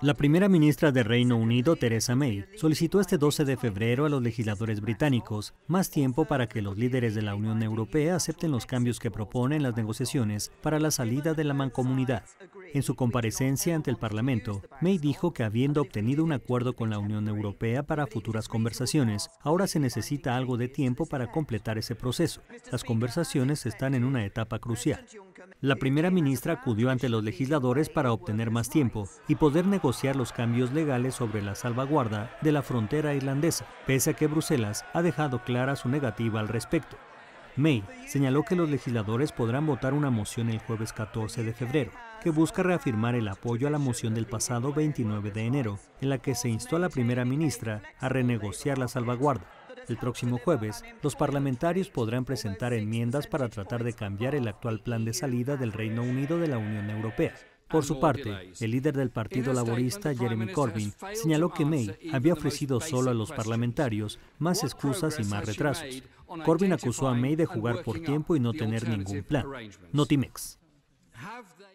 La primera ministra del Reino Unido, Theresa May, solicitó este 12 de febrero a los legisladores británicos más tiempo para que los líderes de la Unión Europea acepten los cambios que propone en las negociaciones para la salida de la mancomunidad. En su comparecencia ante el Parlamento, May dijo que habiendo obtenido un acuerdo con la Unión Europea para futuras conversaciones, ahora se necesita algo de tiempo para completar ese proceso. Las conversaciones están en una etapa crucial. La primera ministra acudió ante los legisladores para obtener más tiempo y poder negociar los cambios legales sobre la salvaguarda de la frontera irlandesa, pese a que Bruselas ha dejado clara su negativa al respecto. May señaló que los legisladores podrán votar una moción el jueves 14 de febrero, que busca reafirmar el apoyo a la moción del pasado 29 de enero, en la que se instó a la primera ministra a renegociar la salvaguarda. El próximo jueves, los parlamentarios podrán presentar enmiendas para tratar de cambiar el actual plan de salida del Reino Unido de la Unión Europea. Por su parte, el líder del Partido Laborista, Jeremy Corbyn, señaló que May había ofrecido solo a los parlamentarios más excusas y más retrasos. Corbyn acusó a May de jugar por tiempo y no tener ningún plan. Notimex.